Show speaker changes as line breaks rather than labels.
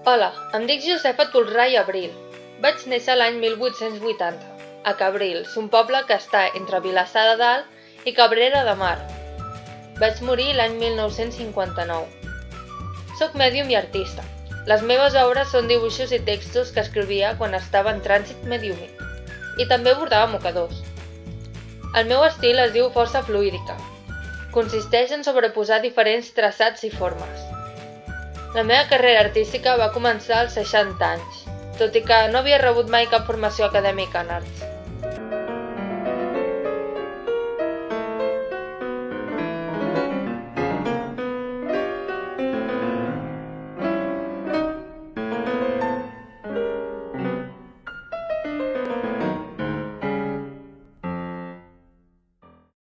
Hola, em dic Josefa Tolrà i Abril. Vaig néixer l'any 1880, a Cabrils, un poble que està entre Vilassar de Dalt i Cabrera de Mar. Vaig morir l'any 1959. Soc mèdium i artista. Les meves obres són dibuixos i textos que escrivia quan estava en trànsit mediúmic. I també bordava mocadors. El meu estil es diu força fluídica. Consisteix en sobreposar diferents traçats i formes. La meva carrera artística va començar als 60 anys, tot i que no havia rebut mai cap formació acadèmica en arts.